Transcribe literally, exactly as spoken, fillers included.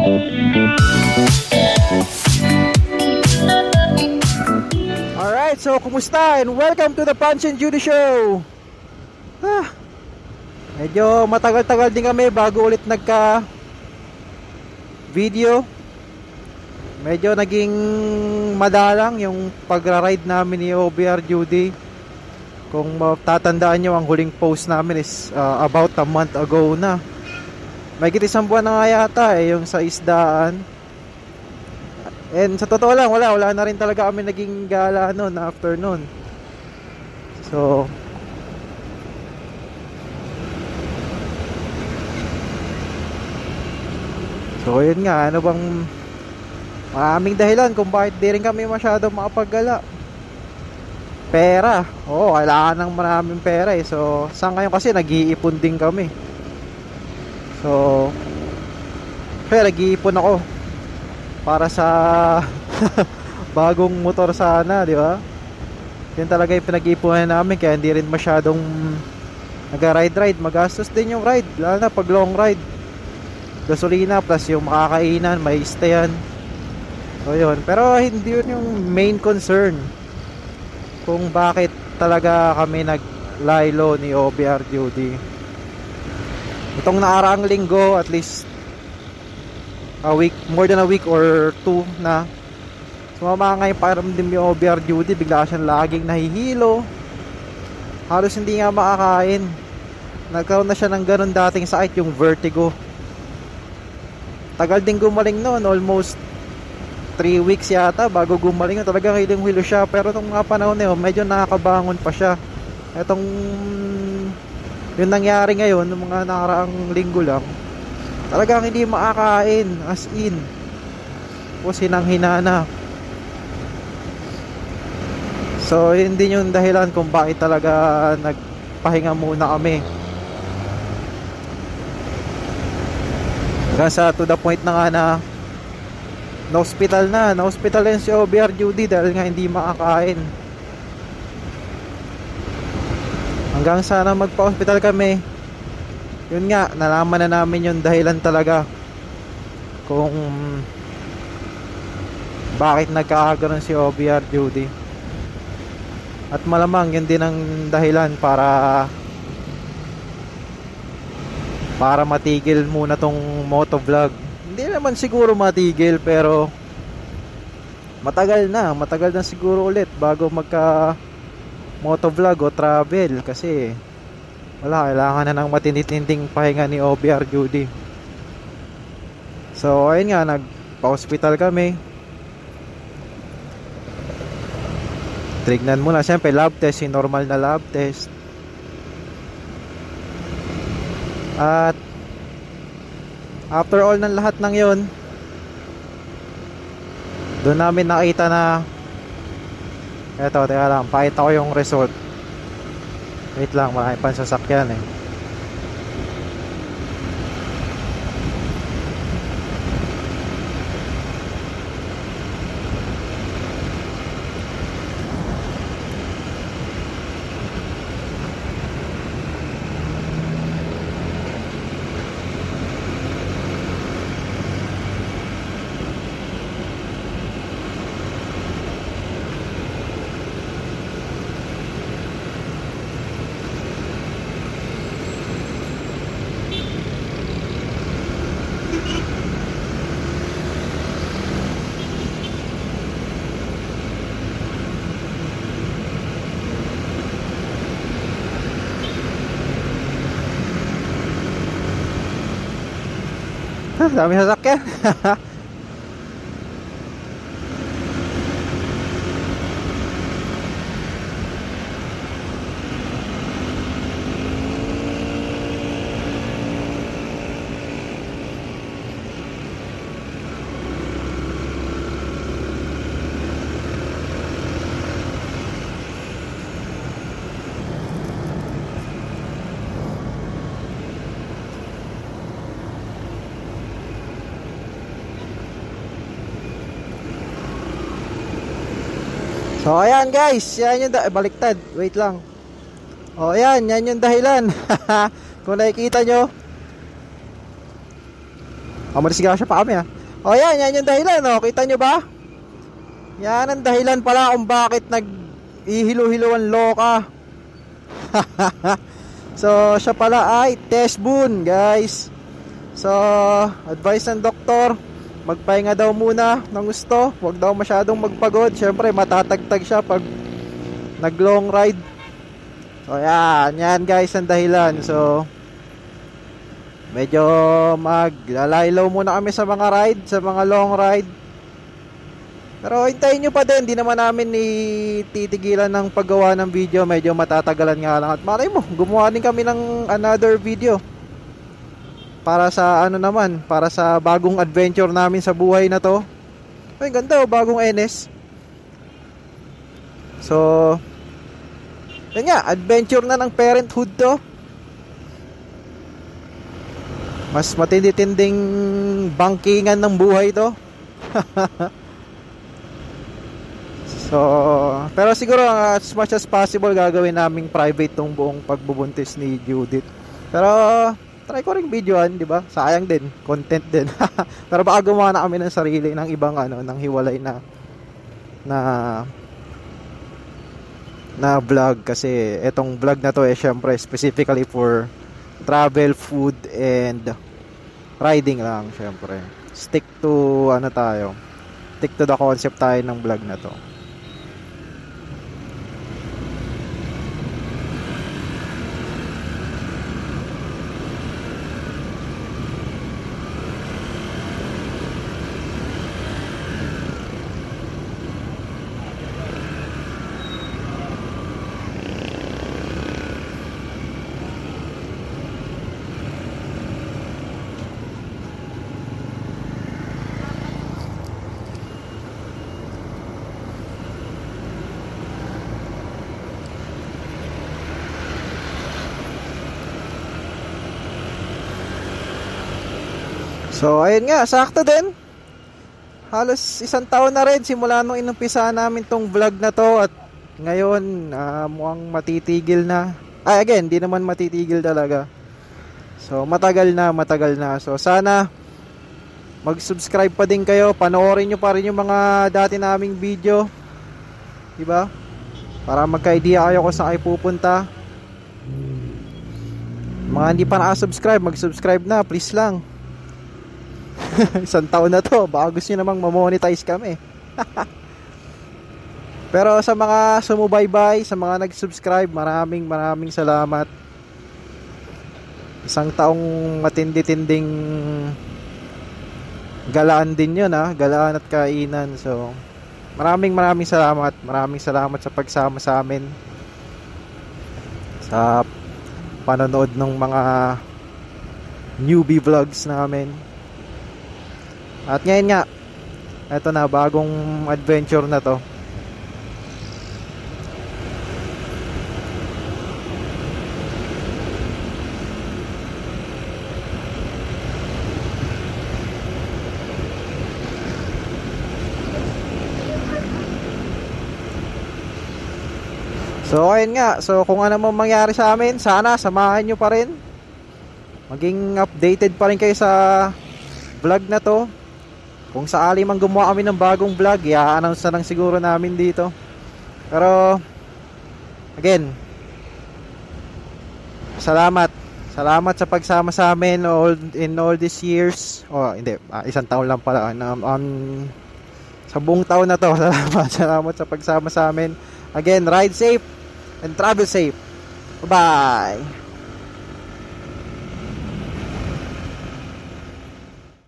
Alright, so kumusta and welcome to the Punch and Judy Show. ah, Medyo matagal-tagal din kami bago ulit nagka video. Medyo naging madalang yung pagra-ride namin ni O B R Judy. Kung matatandaan nyo, ang huling post namin is uh, about a month ago na. May isang buwan na nga yata eh, yung sa isdaan. And sa totoo lang, wala, wala na rin talaga kami naging gala noon after noon. So So yun nga, ano bang maraming dahilan kung bakit di rin kami masyado makapaggala. Pera. Oo, kailangan ng maraming pera eh. So, sa ngayon kasi nag-iipon din kami. So, kaya nag-iipon ako para sa bagong motor sana, di ba? Yun talaga yung pinag-iipunan namin. Kaya hindi rin masyadong nag-ride-ride. Magastos din yung ride, lalo na pag long ride. Gasolina plus yung makakainan, may stayan. So yun, pero hindi yun yung main concern kung bakit talaga kami nag-lie-low ni O B R Judy. Itong naaraang linggo, at least a week, more than a week or two na sumama nga yung pakiramdam ni O B R Judy. Bigla siyang laging nahihilo, halos hindi nga makakain. Nagkaroon na siya ng ganun dating sakit, yung vertigo. Tagal din gumaling noon, almost three weeks yata bago gumaling. Talagang hiling-hilo siya. Pero itong mga panahon na yun, medyo nakakabangon pa siya. Itong yung nangyari ngayon, yung mga nakaraang linggo lang, talagang hindi makakain, as in. O sinang-hina na. So yun din yung dahilan kung bakit talaga nagpahinga muna kami. Hanggang sa to the point na nga na na-hospital na, na-hospital yan si O B R Judy dahil nga hindi makakain. Hanggang sana magpa-hospital kami. Yun nga, nalaman na namin yung dahilan talaga kung bakit nagkakaganon si O B R Judy. At malamang yun din ang dahilan para para matigil muna tong motovlog. Hindi naman siguro matigil, pero matagal na, matagal na siguro ulit bago magka motovlog o travel. Kasi wala, kailangan na ng matinding pahinga ni O B R Judy. So ayun nga, nagpa-hospital kami. Trignan muna, siyempre lab test, yung normal na lab test. At after all ng lahat ng yon, doon namin nakita na eto, teka lang, pakita ko yung result. Wait lang, marami pang sasakyan eh. Dami sasakyan. So ayan guys, yan yung da- baliktad, wait lang. O ayan, yan yung dahilan. Kung nakikita nyo, Amarisgasya pa kami, ha. O yan, yan yung dahilan, no? Kita nyo ba? Yan ang dahilan pala kung bakit nag ihilo-hilo ang loka. So siya pala ay test boon, guys. So advice ng doktor, magpahinga daw muna ng gusto, huwag daw masyadong magpagod. Syempre matatagtag siya pag nag long ride. So yan, yan guys ang dahilan. So medyo maglalaylaw muna kami sa mga ride, sa mga long ride. Pero hintayin nyo pa din, di naman namin ititigilan ng paggawa ng video. Medyo matatagalan nga lang. At malay mo, gumawa din kami ng another video para sa ano naman, para sa bagong adventure namin sa buhay na to. Ay ganda, oh, bagong N S. So yun nga, adventure na ng parenthood to. Mas matindi-tinding bangkingan ng buhay to. So, pero siguro as much as possible gagawin naming private tong buong pagbubuntis ni Judith. Pero try ko ring videoan, di ba? Sayang din, content din. Pero baka gumawa na kami ng sarili ng ibang ano, ng hiwalay na na na vlog, kasi etong vlog na to eh syempre specifically for travel, food and riding lang syempre. Stick to ano tayo. Stick to the concept tayo ng vlog na to. So ayun nga, sakto din. Halos isang taon na rin simula nung inumpisa namin tong vlog na to. At ngayon uh, mukhang matitigil na. Ay again, di naman matitigil talaga. So matagal na, matagal na. So sana mag-subscribe pa din kayo. Panoorin nyo pa rin yung mga dati naming video, diba? Para magka-idea kayo kung saan kayo pupunta. Mga hindi pa na-subscribe, mag-subscribe na, please lang. Isang taon na to, baka gusto nyo namang mamonetize kami. Pero sa mga sumubaybay, sa mga nag-subscribe, maraming maraming salamat. Isang taong matindi-tinding galaan din yun, ha? Galaan at kainan. So maraming maraming salamat. Maraming salamat sa pagsama sa amin, sa panonood ng mga newbie vlogs namin. At ngayon nga, eto na, bagong adventure na to. So ayun nga, so kung ano man mangyari sa amin, sana samahan nyo pa rin. Maging updated pa rin kayo sa vlog na to. Kung sakali mang gumawa kami ng bagong vlog, i-announce na lang siguro namin dito. Pero again, salamat. Salamat sa pagsama sa amin all, in all these years. Oh, hindi, ah, isang taon lang pala. Um, um, sa buong taon na to, salamat. Salamat sa pagsama sa amin. Again, ride safe and travel safe. Bye-bye.